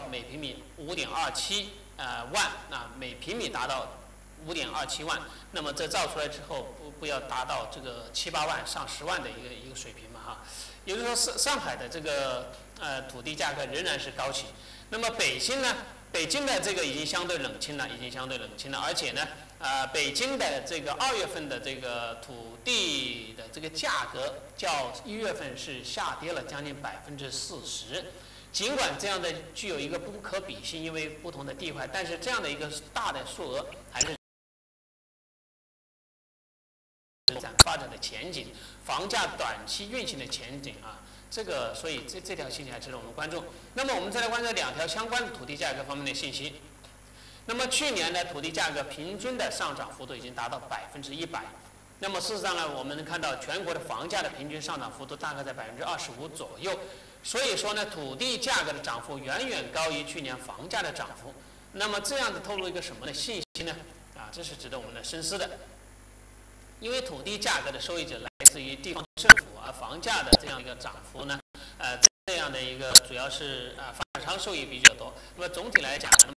每平米5.27万每平米达到5.27万，那么这造出来之后不要达到这个7、8万上10万的一个水平嘛哈。也就是说上海的这个土地价格仍然是高企。那么北京呢？北京的这个已经相对冷清了，而且呢，北京的这个2月份的这个土地的这个价格较1月份是下跌了将近40%。尽管这样的具有一个不可比性，因为不同的地块，但是这样的一个大的数额还是发展的前景，房价短期运行的前景啊。这个，所以这条信息还值得我们关注。那么我们再来关注2条相关的土地价格方面的信息。那么去年的土地价格平均的上涨幅度已经达到100%。那么事实上呢，我们能看到全国的房价的平均上涨幅度大概在25%左右。所以说呢，土地价格的涨幅远远高于去年房价的涨幅。那么这样子透露一个什么的信息呢？这是值得我们来深思的。因为土地价格的受益者来自于地方政府，而房价的这样一个涨幅呢，这样的一个主要是发展商受益比较多。那么总体来讲呢，